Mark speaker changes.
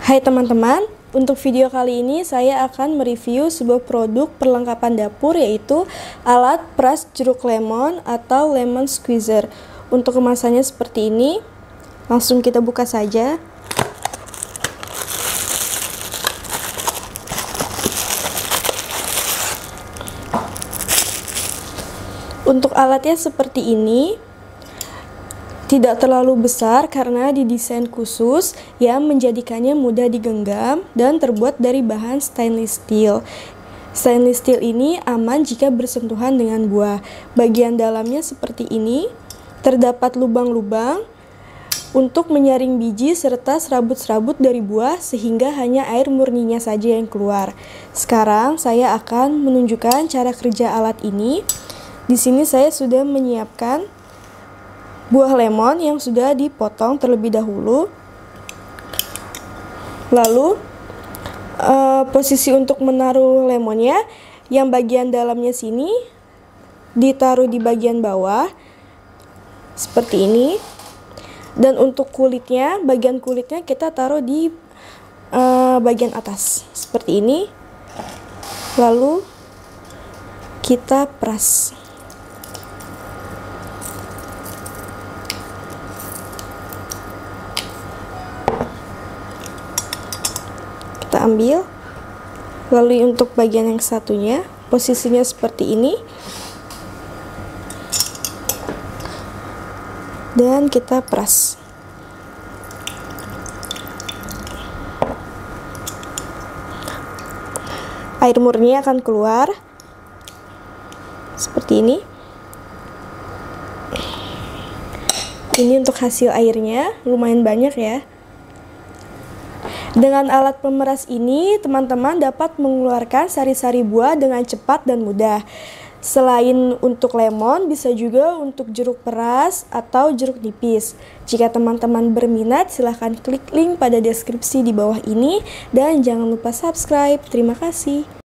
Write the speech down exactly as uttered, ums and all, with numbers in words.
Speaker 1: Hai teman-teman, untuk video kali ini saya akan mereview sebuah produk perlengkapan dapur, yaitu alat peras jeruk lemon atau lemon squeezer. Untuk kemasannya seperti ini, langsung kita buka saja. Untuk alatnya seperti ini, tidak terlalu besar karena didesain khusus yang menjadikannya mudah digenggam dan terbuat dari bahan stainless steel. Stainless steel ini aman jika bersentuhan dengan buah. Bagian dalamnya seperti ini, terdapat lubang-lubang untuk menyaring biji serta serabut-serabut dari buah sehingga hanya air murninya saja yang keluar. Sekarang saya akan menunjukkan cara kerja alat ini. Di sini saya sudah menyiapkan buah lemon yang sudah dipotong terlebih dahulu. Lalu uh, posisi untuk menaruh lemonnya, yang bagian dalamnya sini ditaruh di bagian bawah seperti ini, dan untuk kulitnya, bagian kulitnya kita taruh di uh, bagian atas seperti ini. Lalu kita peras. Kita ambil, lalu untuk bagian yang satunya posisinya seperti ini, dan kita peras. Air murni akan keluar seperti ini. Ini untuk hasil airnya, lumayan banyak ya. Dengan alat pemeras ini, teman-teman dapat mengeluarkan sari-sari buah dengan cepat dan mudah. Selain untuk lemon, bisa juga untuk jeruk peras atau jeruk nipis. Jika teman-teman berminat, silahkan klik link pada deskripsi di bawah ini. Dan jangan lupa subscribe. Terima kasih.